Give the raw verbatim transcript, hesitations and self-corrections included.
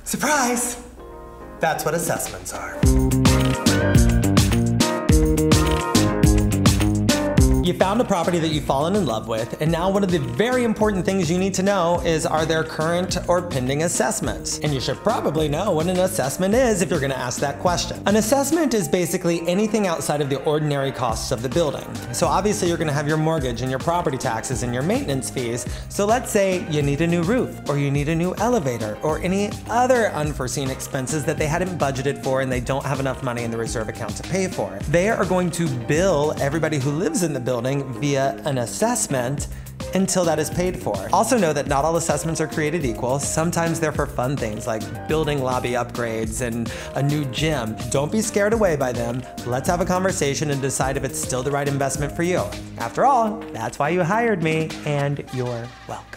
Surprise! That's what assessments are. You found a property that you've fallen in love with, and now one of the very important things you need to know is, are there current or pending assessments? And you should probably know what an assessment is if you're gonna ask that question. An assessment is basically anything outside of the ordinary costs of the building. So obviously you're gonna have your mortgage and your property taxes and your maintenance fees. So let's say you need a new roof, or you need a new elevator, or any other unforeseen expenses that they hadn't budgeted for and they don't have enough money in the reserve account to pay for. They are going to bill everybody who lives in the building via an assessment until that is paid for. Also know that not all assessments are created equal. Sometimes they're for fun things like building lobby upgrades and a new gym. Don't be scared away by them. Let's have a conversation and decide if it's still the right investment for you. After all, that's why you hired me, and you're welcome.